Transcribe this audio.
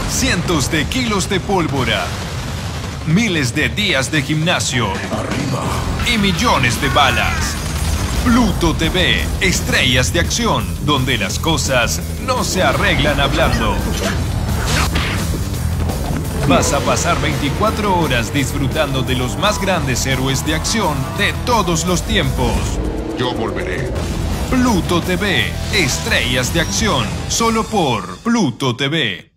cientos de kilos de pólvora, miles de días de gimnasio y millones de balas. Pluto TV, estrellas de acción, donde las cosas no se arreglan hablando. Vas a pasar 24 horas disfrutando de los más grandes héroes de acción de todos los tiempos. Yo volveré. Pluto TV, estrellas de acción, solo por Pluto TV.